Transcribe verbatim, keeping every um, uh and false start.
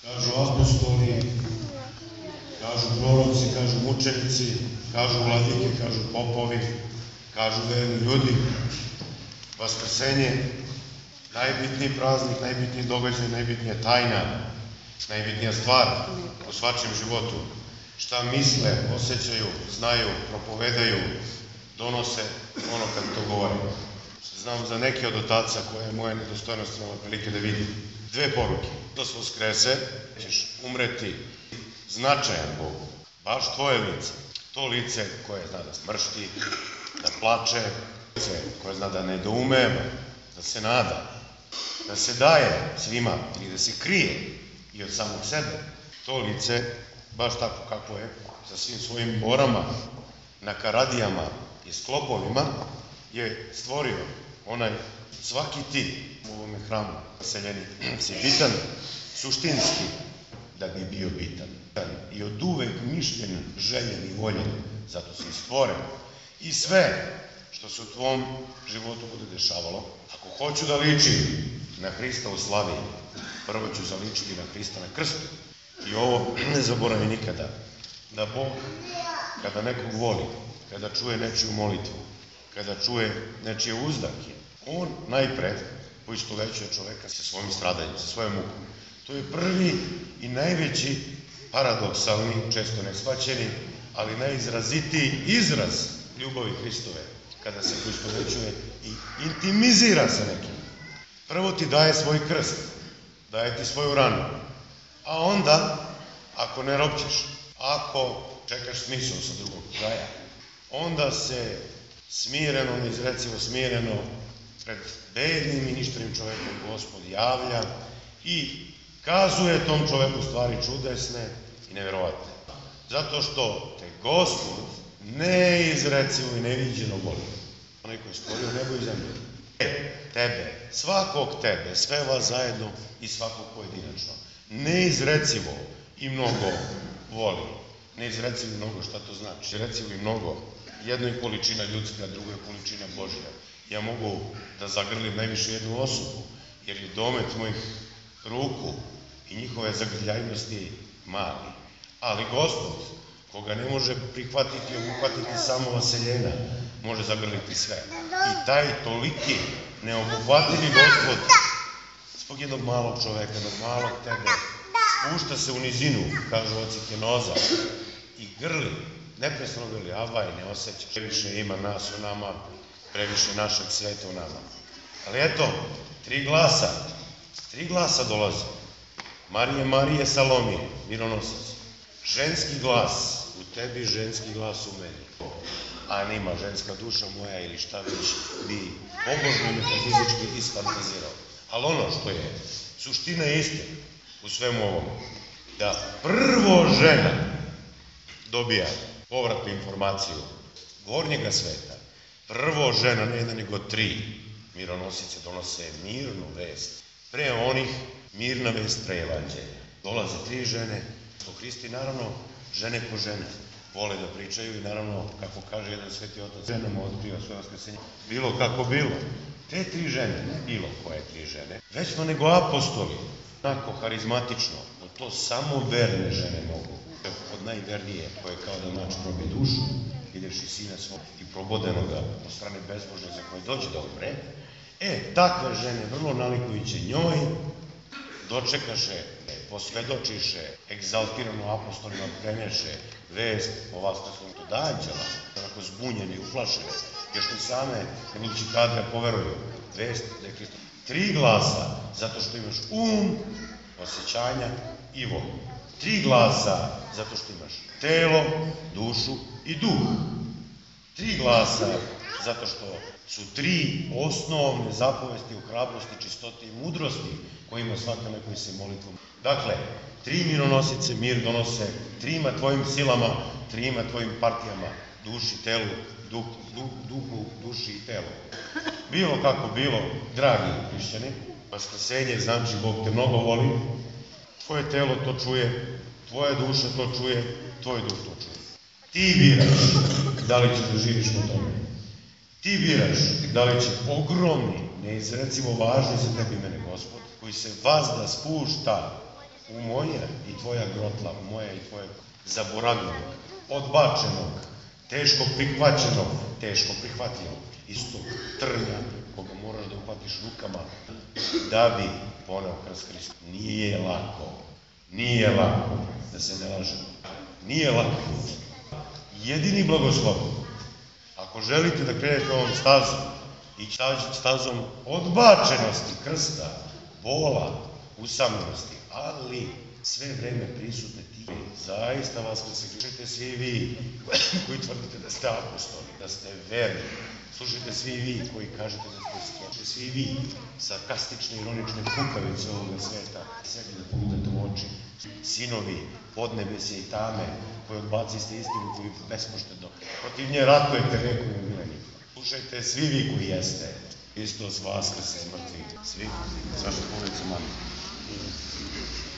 Kažu apostoli, kažu proroci, kažu mučenici, kažu vladike, kažu popovi, kažu verni ljudi. Vaskrsenje, najbitniji praznik, najbitniji događaj, najbitnija tajna, najbitnija stvar u svačem životu. Šta misle, osjećaju, znaju, propovedaju, donose ono kad to govore. Znam za neke od otaca koje je moja nedostojnost imala prilike da vidim. Dve poruke. To se vaskrese, ćeš umreti značajan Bogu. Baš tvoje lice. To lice koje zna da smršti, da plače, lice koje zna da nedoumeva, da se nada, da se daje svima ili da se krije i od samog sebe. To lice, baš tako kako je, sa svim svojim borama, nakaradijama i sklopovima, je stvorio onaj svaki ti u ovome hramu naseljeni si bitan, suštinski da bi bio bitan. I od uvek mišljen, željen i voljen, zato si stvoren. I sve što se u tvom životu bude dešavalo, ako hoću da ličim na Hrista u slavi, prvo ću zaličiti na Hrista na krstu. I ovo ne zaboravi nikada, da Bog, kada nekog voli, kada čuje nečiju molitvu, kada čuje nečije uzdake, on najpred poistovećuje čoveka sa svojim stradanjem, sa svojom mukom. To je prvi i najveći paradoksalni, često neshvaćeni, ali najizrazitiji izraz ljubavi Hristove, kada se poistovećuje i intimizira sa nekim. Prvo ti daje svoj krst, daje ti svoju ranu, a onda, ako ne ropćeš, ako čekaš smisao sa drugog kraja, onda se smireno, neizrecivo smireno, pred bednim i ništavim čovekom Gospod javlja i kazuje tom čoveku stvari čudesne i nevjerovatne. Zato što te Gospod neizrecivo i neviđeno voli. Onaj koji je stvorio nebo i zemlju. Tebe, svakog tebe, sve vas zajedno i svakog pojedinačno. Neizrecivo i mnogo voli. Neizrecivo i mnogo, šta to znači? Neizrecivo i mnogo. Jedno je količina ljudska, drugo je količina Božja. Ja mogu da zagrlim najviše jednu osobu, jer je domet mojih ruku i njihove zagrljajnosti mali. Ali Gospod, koga ne može prihvatiti i obuhvatiti samo vaseljena, može zagrliti sve. I taj toliki neobuhvativi Gospod, zbog jednog malog čoveka, jednog malog tebe, spušta se u nizinu, kažu oci Kenoza, i grli, neprestano grli, avaj, ne osjećaš. Previše ima nas u nama, previše našeg sveta u nama. Ali eto, tri glasa, tri glasa dolaze. Marije, Marije, Salomije, mironosic. Ženski glas u tebi, ženski glas u meni. A nima ženska duša moja ili šta već bi pobožno i metafizički isfantazirao. Ali ono što je suština istine u svemu ovom, da prvo žena dobija povratnu informaciju gornjega sveta. Prvo žena, ne jedna nego tri mironosice donose mirnu vest. Pre onih mirna vest pre evanđelja. Dolaze tri žene, po Hristi naravno žene po žene vole da pričaju i naravno, kako kaže jedan sveti otac, ženama otkriva svoje vaskrsenje. Bilo kako bilo. Te tri žene, ne bilo koje tri žene, već smo nego apostoli, tako harizmatično, da to samo verne žene mogu. Od najvernije, koje kao da mač probi dušu, ideš i sina svog i probodenoga od strane bezbožne za koje dođe da umre. E, takve žene, vrlo nalikujuće njoj, dočekaše, posvedočiše, egzaltirano apostolima preneše vest o vaskrsnom od anđela, onako zbunjeni i uplašeni, još ni same, ne budući kadre, poveruju vest da je Hristos. Tri glasa, zato što imaš um, osjećanja i volju. Tri glasa, zato što imaš telo, dušu i duh. Tri glasa, zato što su tri osnovne zapovesti u hrabrosti, čistoti i mudrosti kojima svaka nekoj se molitvom. Dakle, tri mironosice mir donose trima tvojim silama, trima tvojim partijama, duši, telu, duh, duh, duhu, duši i telu. Bilo kako bilo, dragi hrišćani, vaskrsenje znači Bog te mnogo voli, tvoje telo to čuje, tvoja duša to čuje, tvoj duh to čuje. Ti biraš da li ćeš da živiš po tome. Ti biraš da li će ogromni, neizrecivo važni za tebi mene Gospod, koji se vazda spušta u moje i tvoja grotla, u moje i tvoje zaboravljenog, odbačenog, teško prihvaćenog, teško prihvatljivog, istog trnja koga moraš da uhvatiš rukama da bi poneo krst Hrista. Nije lako, nije lako, da se ne lažemo, nije lako. Jedini blagoslov, ako želite da krenete ovom stazom, ići stazom odbačenosti krsta, bola, usamljenosti, ali sve vreme prisutne ti. Zaista vas slušajte svi vi koji tvrdite da ste apostoli, da ste verni. Slušajte svi vi koji kažete da ste slušajte svi vi sarkastične, ironične kukavice ovoga sveta, sebi da pogledate u oči. Sinovi podnebesja i tame koji odbaciste istinu, koji bespoštedno protiv nje ratujete vekom u milenju. Slušajte svi vi koji jeste. Hristos vaskrse iz mrtvih. Svi, s vaših porodica, mami.